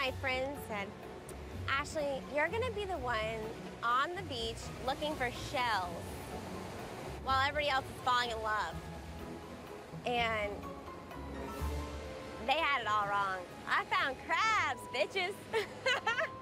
my friend said, Ashley, you're gonna be the one on the beach looking for shells while everybody else is falling in love. And they had it all wrong. I found crabs, bitches.